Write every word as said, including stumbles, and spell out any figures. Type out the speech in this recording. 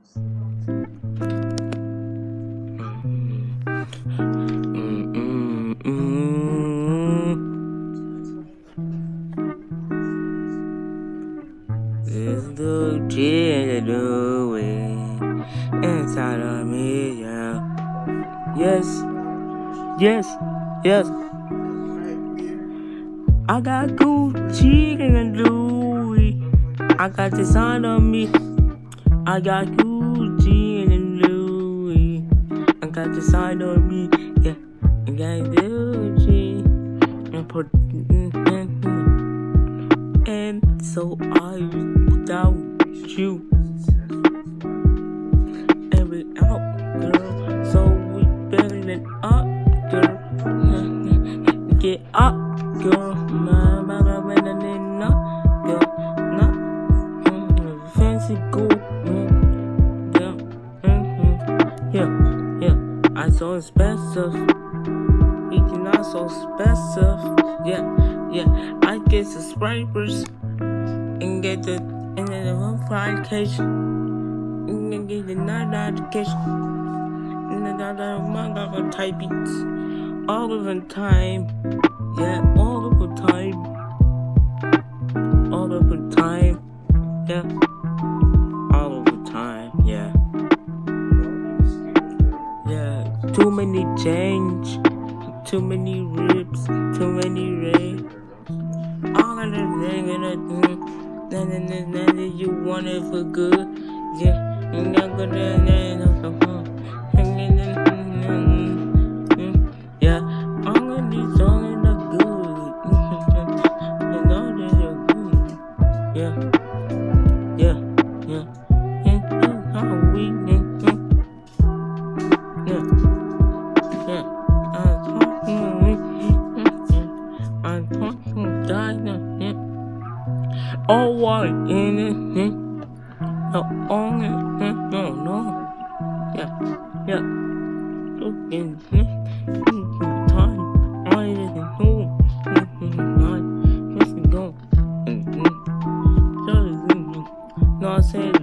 It's the kid to do it inside of me, yeah. Yes, yes, yes. I got Gucci and Louis. I got this on me. I got Gucci and Louis. I got this on me, yeah. I got Gucci and put and so I without you. And we out, girl. So we better it up, girl. Get up, girl. My mama when I need not, girl. Not fancy gold. Yeah, yeah, yeah. I so expensive. It's not so special. Yeah, yeah. I get subscribers and get the and then the one application and then get another application and then another manga type beats all of the time. Yeah, all of the time. All of the time. Yeah. All of the time. Yeah. Yeah. Too many change. Too many rips. Too many rays. All of the thing and the thing. Then and then then you want it for good. Yeah. And then go there and then yeah. All of these songs are good. And all of them are good. Yeah. Yeah. Yeah. And how we yeah. Yeah. I'm talking I'm talking dying. All white in it. No, on it. No, no. Yeah. Yeah. Looking. Time. I didn't know. I just go. No, I said